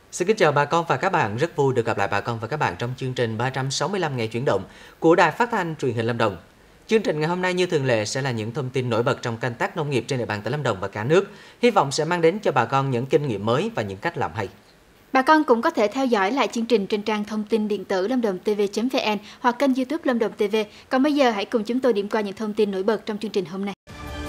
Xin kính chào bà con và các bạn, rất vui được gặp lại bà con và các bạn trong chương trình 365 ngày chuyển động của Đài Phát thanh Truyền hình Lâm Đồng. Chương trình ngày hôm nay như thường lệ sẽ là những thông tin nổi bật trong canh tác nông nghiệp trên địa bàn tỉnh Lâm Đồng và cả nước. Hy vọng sẽ mang đến cho bà con những kinh nghiệm mới và những cách làm hay. Bà con cũng có thể theo dõi lại chương trình trên trang thông tin điện tử lamdomtv.vn hoặc kênh YouTube Lâm Đồng TV. Còn bây giờ hãy cùng chúng tôi điểm qua những thông tin nổi bật trong chương trình hôm nay.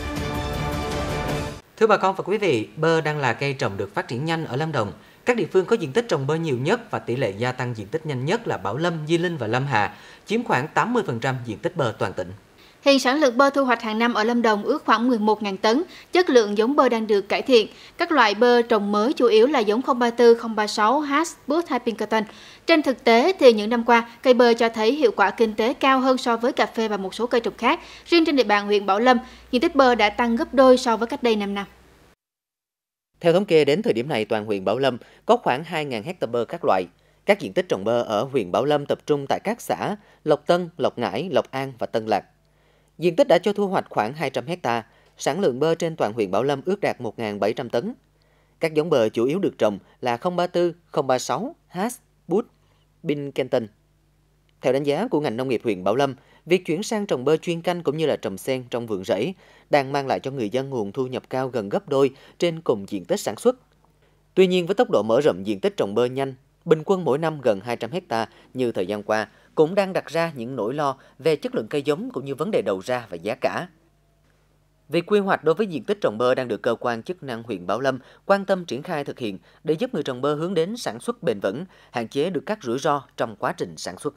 Thưa bà con và quý vị, bơ đang là cây trồng được phát triển nhanh ở Lâm Đồng. Các địa phương có diện tích trồng bơ nhiều nhất và tỷ lệ gia tăng diện tích nhanh nhất là Bảo Lâm, Di Linh và Lâm Hà, chiếm khoảng 80% diện tích bơ toàn tỉnh. Hiện sản lượng bơ thu hoạch hàng năm ở Lâm Đồng ước khoảng 11.000 tấn, chất lượng giống bơ đang được cải thiện. Các loại bơ trồng mới chủ yếu là giống 034, 036, Hass, Boost hay Pinkerton. Trên thực tế thì những năm qua, cây bơ cho thấy hiệu quả kinh tế cao hơn so với cà phê và một số cây trồng khác. Riêng trên địa bàn huyện Bảo Lâm, diện tích bơ đã tăng gấp đôi so với cách đây 5 năm. Theo thống kê, đến thời điểm này, toàn huyện Bảo Lâm có khoảng 2.000 hectare bơ các loại. Các diện tích trồng bơ ở huyện Bảo Lâm tập trung tại các xã Lộc Tân, Lộc Ngãi, Lộc An và Tân Lạc. Diện tích đã cho thu hoạch khoảng 200 hectare, sản lượng bơ trên toàn huyện Bảo Lâm ước đạt 1.700 tấn. Các giống bơ chủ yếu được trồng là 034, 036, Hass, Boost, Pinkerton. Theo đánh giá của ngành nông nghiệp huyện Bảo Lâm, việc chuyển sang trồng bơ chuyên canh cũng như là trồng xen trong vườn rẫy đang mang lại cho người dân nguồn thu nhập cao gần gấp đôi trên cùng diện tích sản xuất. Tuy nhiên, với tốc độ mở rộng diện tích trồng bơ nhanh, bình quân mỗi năm gần 200 hectare như thời gian qua, cũng đang đặt ra những nỗi lo về chất lượng cây giống cũng như vấn đề đầu ra và giá cả. Việc quy hoạch đối với diện tích trồng bơ đang được cơ quan chức năng huyện Bảo Lâm quan tâm triển khai thực hiện để giúp người trồng bơ hướng đến sản xuất bền vững, hạn chế được các rủi ro trong quá trình sản xuất.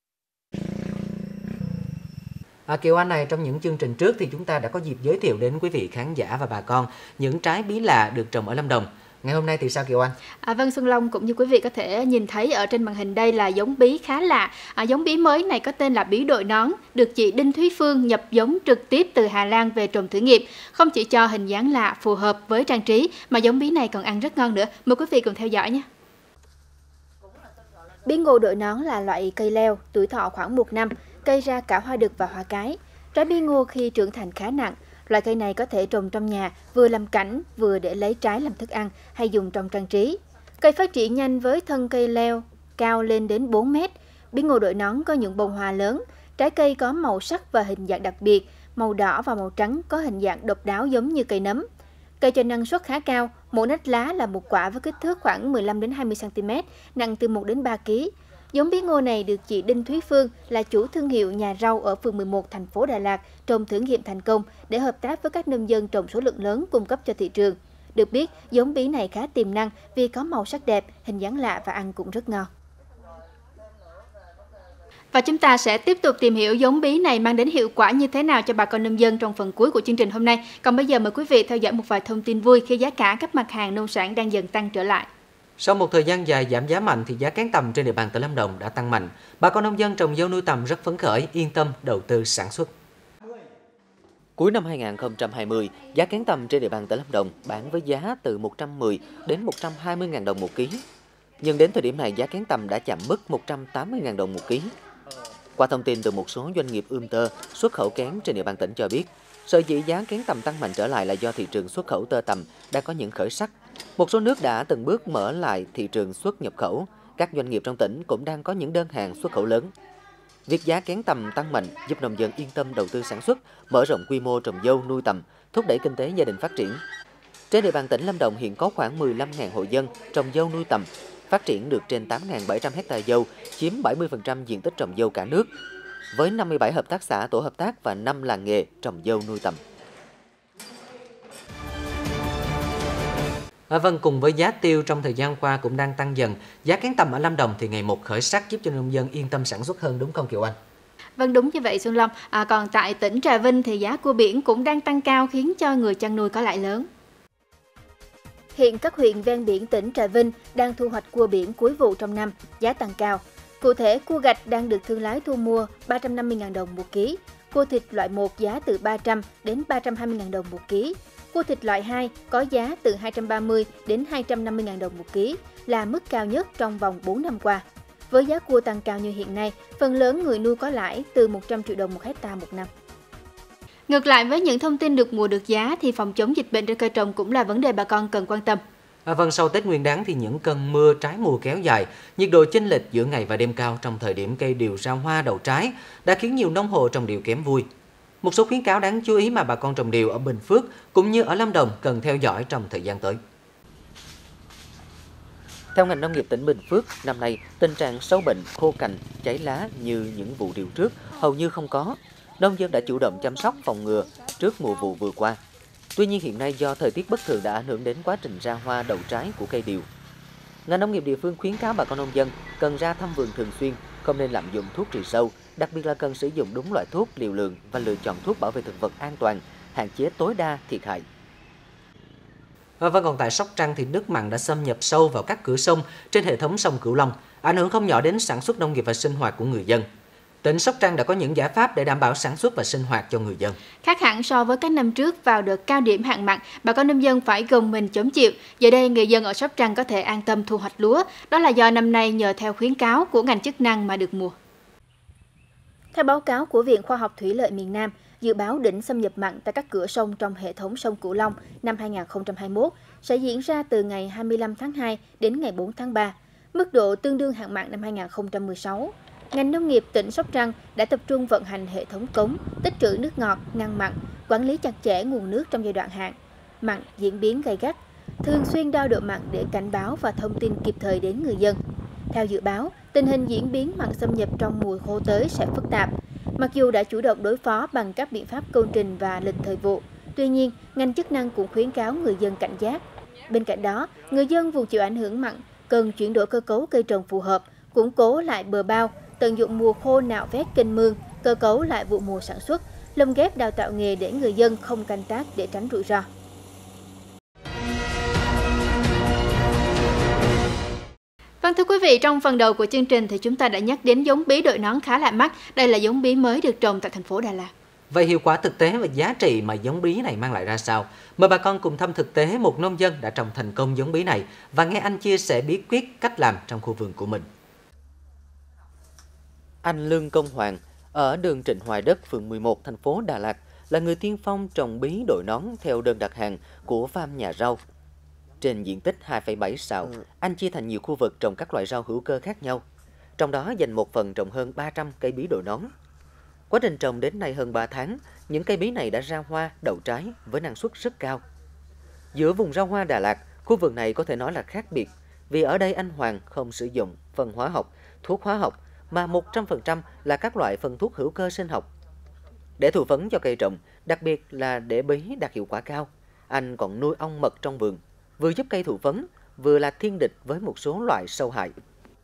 Kiều Anh này, trong những chương trình trước thì chúng ta đã có dịp giới thiệu đến quý vị khán giả và bà con những trái bí lạ được trồng ở Lâm Đồng. Ngày hôm nay thì sao Kiều Anh? Vâng, Xuân Long cũng như quý vị có thể nhìn thấy ở trên màn hình đây là giống bí khá lạ. Giống bí mới này có tên là bí đội nón, được chị Đinh Thúy Phương nhập giống trực tiếp từ Hà Lan về trồng thử nghiệm. Không chỉ cho hình dáng lạ phù hợp với trang trí mà giống bí này còn ăn rất ngon nữa. Mời quý vị cùng theo dõi nhé. Bí ngô đội nón là loại cây leo, tuổi thọ khoảng 1 năm, cây ra cả hoa đực và hoa cái. Trái bí ngô khi trưởng thành khá nặng. Loại cây này có thể trồng trong nhà, vừa làm cảnh, vừa để lấy trái làm thức ăn hay dùng trong trang trí. Cây phát triển nhanh với thân cây leo cao lên đến 4 mét. Bí ngô đội nón có những bông hoa lớn, trái cây có màu sắc và hình dạng đặc biệt, màu đỏ và màu trắng có hình dạng độc đáo giống như cây nấm. Cây cho năng suất khá cao, mỗi nách lá là một quả với kích thước khoảng 15 đến 20 cm, nặng từ 1 đến 3 kg. Giống bí ngô này được chị Đinh Thúy Phương là chủ thương hiệu nhà rau ở phường 11 thành phố Đà Lạt trồng thử nghiệm thành công để hợp tác với các nông dân trồng số lượng lớn cung cấp cho thị trường. Được biết, giống bí này khá tiềm năng vì có màu sắc đẹp, hình dáng lạ và ăn cũng rất ngon. Và chúng ta sẽ tiếp tục tìm hiểu giống bí này mang đến hiệu quả như thế nào cho bà con nông dân trong phần cuối của chương trình hôm nay. Còn bây giờ mời quý vị theo dõi một vài thông tin vui khi giá cả các mặt hàng nông sản đang dần tăng trở lại. Sau một thời gian dài giảm giá mạnh thì giá kén tầm trên địa bàn tỉnh Lâm Đồng đã tăng mạnh. Bà con nông dân trồng dâu nuôi tầm rất phấn khởi, yên tâm đầu tư sản xuất. Cuối năm 2020, giá kén tầm trên địa bàn tỉnh Lâm Đồng bán với giá từ 110 đến 120.000 đồng một ký. Nhưng đến thời điểm này, giá kén tầm đã chạm mức 180.000 đồng một ký. Qua thông tin từ một số doanh nghiệp ươm tơ xuất khẩu kén trên địa bàn tỉnh cho biết, sở dĩ giá kén tầm tăng mạnh trở lại là do thị trường xuất khẩu tơ tằm đang có những khởi sắc. Một số nước đã từng bước mở lại thị trường xuất nhập khẩu, các doanh nghiệp trong tỉnh cũng đang có những đơn hàng xuất khẩu lớn. Việc giá kén tầm tăng mạnh giúp nông dân yên tâm đầu tư sản xuất, mở rộng quy mô trồng dâu nuôi tầm, thúc đẩy kinh tế gia đình phát triển. Trên địa bàn tỉnh Lâm Đồng hiện có khoảng 15.000 hộ dân trồng dâu nuôi tầm, phát triển được trên 8.700 hectare dâu, chiếm 70% diện tích trồng dâu cả nước, với 57 hợp tác xã, tổ hợp tác và 5 làng nghề trồng dâu nuôi tầm. Vâng, cùng với giá tiêu trong thời gian qua cũng đang tăng dần, giá kén tầm ở Lâm Đồng thì ngày một khởi sắc giúp cho nông dân yên tâm sản xuất hơn, đúng không Kiều Anh? Vâng, đúng như vậy Xuân Long. Còn tại tỉnh Trà Vinh thì giá cua biển cũng đang tăng cao khiến cho người chăn nuôi có lãi lớn. Hiện các huyện ven biển tỉnh Trà Vinh đang thu hoạch cua biển cuối vụ trong năm, giá tăng cao. Cụ thể, cua gạch đang được thương lái thu mua 350.000 đồng một ký, cua thịt loại 1 giá từ 300 đến 320.000 đồng một ký. Cua thịt loại 2 có giá từ 230 đến 250.000 đồng một ký, là mức cao nhất trong vòng 4 năm qua. Với giá cua tăng cao như hiện nay, phần lớn người nuôi có lãi từ 100 triệu đồng một hectare một năm. Ngược lại với những thông tin được mùa được giá thì phòng chống dịch bệnh trên cây trồng cũng là vấn đề bà con cần quan tâm. Vâng, sau Tết Nguyên Đán thì những cơn mưa trái mùa kéo dài, nhiệt độ chênh lệch giữa ngày và đêm cao trong thời điểm cây điều ra hoa đậu trái đã khiến nhiều nông hộ trồng điều kém vui. Một số khuyến cáo đáng chú ý mà bà con trồng điều ở Bình Phước cũng như ở Lâm Đồng cần theo dõi trong thời gian tới. Theo ngành nông nghiệp tỉnh Bình Phước, năm nay tình trạng sâu bệnh, khô cành, cháy lá như những vụ điều trước hầu như không có. Nông dân đã chủ động chăm sóc phòng ngừa trước mùa vụ vừa qua. Tuy nhiên hiện nay do thời tiết bất thường đã ảnh hưởng đến quá trình ra hoa đậu trái của cây điều. Ngành nông nghiệp địa phương khuyến cáo bà con nông dân cần ra thăm vườn thường xuyên, không nên lạm dụng thuốc trừ sâu, đặc biệt là cần sử dụng đúng loại thuốc, liều lượng và lựa chọn thuốc bảo vệ thực vật an toàn, hạn chế tối đa thiệt hại. Vâng, còn tại Sóc Trăng thì nước mặn đã xâm nhập sâu vào các cửa sông trên hệ thống sông Cửu Long, ảnh hưởng không nhỏ đến sản xuất nông nghiệp và sinh hoạt của người dân. Tỉnh Sóc Trăng đã có những giải pháp để đảm bảo sản xuất và sinh hoạt cho người dân. Khác hẳn so với các năm trước, vào đợt cao điểm hạn mặn, bà con nông dân phải gồng mình chống chịu. Giờ đây, người dân ở Sóc Trăng có thể an tâm thu hoạch lúa. Đó là do năm nay nhờ theo khuyến cáo của ngành chức năng mà được mùa. Theo báo cáo của Viện Khoa học Thủy lợi miền Nam, dự báo đỉnh xâm nhập mặn tại các cửa sông trong hệ thống sông Cửu Long năm 2021 sẽ diễn ra từ ngày 25 tháng 2 đến ngày 4 tháng 3, mức độ tương đương hạn mặn năm 2016. Ngành nông nghiệp tỉnh Sóc Trăng đã tập trung vận hành hệ thống cống, tích trữ nước ngọt, ngăn mặn, quản lý chặt chẽ nguồn nước trong giai đoạn hạn mặn diễn biến gay gắt, thường xuyên đo độ mặn để cảnh báo và thông tin kịp thời đến người dân. Theo dự báo, tình hình diễn biến mặn xâm nhập trong mùa khô tới sẽ phức tạp. Mặc dù đã chủ động đối phó bằng các biện pháp công trình và lịch thời vụ, tuy nhiên, ngành chức năng cũng khuyến cáo người dân cảnh giác. Bên cạnh đó, người dân vùng chịu ảnh hưởng mặn cần chuyển đổi cơ cấu cây trồng phù hợp, củng cố lại bờ bao, tận dụng mùa khô nạo vét kênh mương, cơ cấu lại vụ mùa sản xuất, lồng ghép đào tạo nghề để người dân không canh tác để tránh rủi ro. Vâng, thưa quý vị, trong phần đầu của chương trình thì chúng ta đã nhắc đến giống bí đội nón khá lạ mắt. Đây là giống bí mới được trồng tại thành phố Đà Lạt. Vậy hiệu quả thực tế và giá trị mà giống bí này mang lại ra sao? Mời bà con cùng thăm thực tế một nông dân đã trồng thành công giống bí này và nghe anh chia sẻ bí quyết cách làm trong khu vườn của mình. Anh Lương Công Hoàng ở đường Trịnh Hoài Đất, phường 11, thành phố Đà Lạt là người tiên phong trồng bí đội nón theo đơn đặt hàng của farm nhà rau. Trên diện tích 2,7 sào, anh chia thành nhiều khu vực trồng các loại rau hữu cơ khác nhau. Trong đó dành một phần trồng hơn 300 cây bí đội nón. Quá trình trồng đến nay hơn 3 tháng, những cây bí này đã ra hoa, đậu trái với năng suất rất cao. Giữa vùng rau hoa Đà Lạt, khu vườn này có thể nói là khác biệt, vì ở đây anh Hoàng không sử dụng phân hóa học, thuốc hóa học, mà 100% là các loại phân thuốc hữu cơ sinh học. Để thụ phấn cho cây trồng, đặc biệt là để bí đạt hiệu quả cao, anh còn nuôi ong mật trong vườn, vừa giúp cây thụ phấn, vừa là thiên địch với một số loại sâu hại.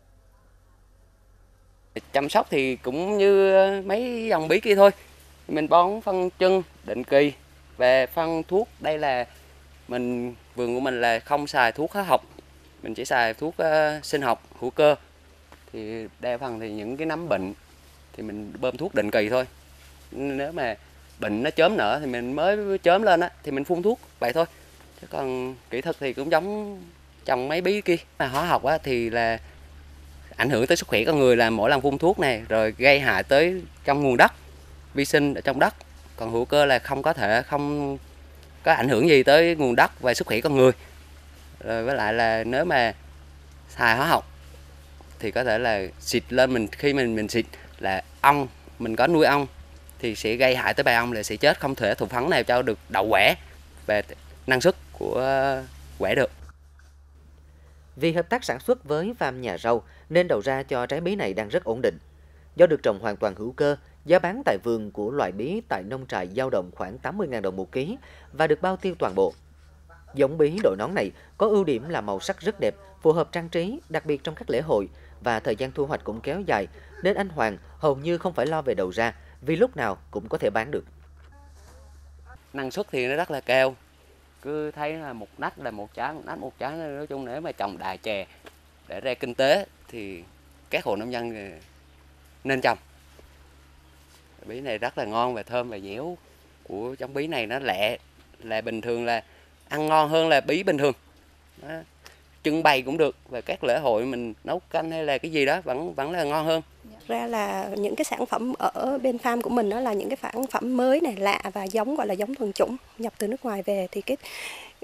Chăm sóc thì cũng như mấy dòng bí kia thôi. Mình bón phân chân định kỳ về phân thuốc. Đây là vườn của mình là không xài thuốc hóa học, mình chỉ xài thuốc sinh học hữu cơ. Thì đa phần thì những cái nấm bệnh thì mình bơm thuốc định kỳ thôi. Nếu mà bệnh nó chớm nở thì mình mới chớm lên á thì mình phun thuốc vậy thôi. Chứ còn kỹ thuật thì cũng giống trồng mấy bí kia. Mà hóa học á thì là ảnh hưởng tới sức khỏe con người, là mỗi lần phun thuốc này rồi gây hại tới trong nguồn đất, vi sinh ở trong đất. Còn hữu cơ là không có ảnh hưởng gì tới nguồn đất và sức khỏe con người. Rồi với lại là nếu mà xài hóa học thì có thể là xịt lên khi mình xịt là ong, mình có nuôi ong thì sẽ gây hại tới bầy ong, là sẽ chết, không thể thụ phấn nào cho được đậu quả và năng suất của quả được. Vì hợp tác sản xuất với farm nhà rau nên đầu ra cho trái bí này đang rất ổn định. Do được trồng hoàn toàn hữu cơ, giá bán tại vườn của loại bí tại nông trại dao động khoảng 80.000 đồng một ký và được bao tiêu toàn bộ. Giống bí đội nón này có ưu điểm là màu sắc rất đẹp, phù hợp trang trí, đặc biệt trong các lễ hội, và thời gian thu hoạch cũng kéo dài, nên anh Hoàng hầu như không phải lo về đầu ra, vì lúc nào cũng có thể bán được. Năng suất thì nó rất là cao, cứ thấy là một nách là một trái, nói chung nếu mà trồng đài chè để ra kinh tế thì các hộ nông dân nên trồng. Bí này rất là ngon và thơm và dẻo của trong bí này, nó lẹ, là bình thường là ăn ngon hơn là bí bình thường. Đó. Trưng bày cũng được, và các lễ hội mình nấu canh hay là cái gì đó vẫn là ngon hơn. Ra là những cái sản phẩm ở bên farm của mình đó là những cái sản phẩm mới này, lạ và giống, gọi là giống thuần chủng nhập từ nước ngoài về, thì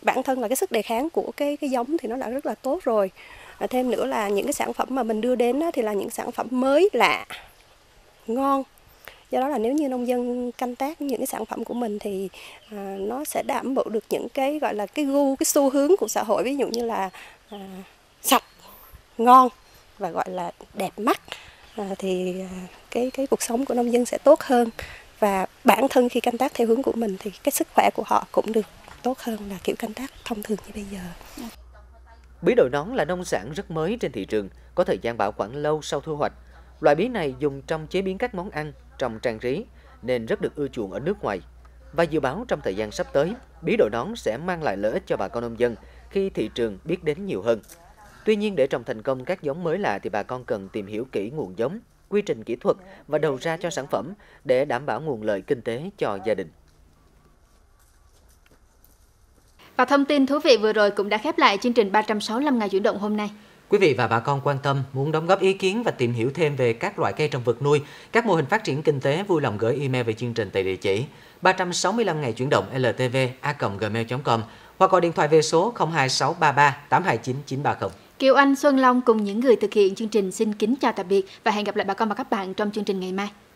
bản thân là cái sức đề kháng của cái giống thì nó đã rất là tốt rồi. Thêm nữa là những cái sản phẩm mà mình đưa đến thì là những sản phẩm mới lạ, ngon. Do đó là nếu như nông dân canh tác những cái sản phẩm của mình thì nó sẽ đảm bảo được những cái gọi là cái gu, cái xu hướng của xã hội, ví dụ như là sạch, ngon và gọi là đẹp mắt, thì cái cuộc sống của nông dân sẽ tốt hơn, và bản thân khi canh tác theo hướng của mình thì cái sức khỏe của họ cũng được tốt hơn là kiểu canh tác thông thường như bây giờ. Bí đồi nón là nông sản rất mới trên thị trường, có thời gian bảo quản lâu sau thu hoạch. Loại bí này dùng trong chế biến các món ăn, trong trang trí nên rất được ưa chuộng ở nước ngoài. Và dự báo trong thời gian sắp tới, bí đồi nón sẽ mang lại lợi ích cho bà con nông dân khi thị trường biết đến nhiều hơn. Tuy nhiên, để trồng thành công các giống mới lạ thì bà con cần tìm hiểu kỹ nguồn giống, quy trình kỹ thuật và đầu ra cho sản phẩm để đảm bảo nguồn lợi kinh tế cho gia đình. Và thông tin thú vị vừa rồi cũng đã khép lại chương trình 365 ngày chuyển động hôm nay. Quý vị và bà con quan tâm, muốn đóng góp ý kiến và tìm hiểu thêm về các loại cây trồng vật nuôi, các mô hình phát triển kinh tế, vui lòng gửi email về chương trình tại địa chỉ 365 ngày chuyển động ltv@gmail.com hoặc gọi điện thoại về số 02633 829 930. Kiều Anh, Xuân Long cùng những người thực hiện chương trình xin kính chào tạm biệt và hẹn gặp lại bà con và các bạn trong chương trình ngày mai.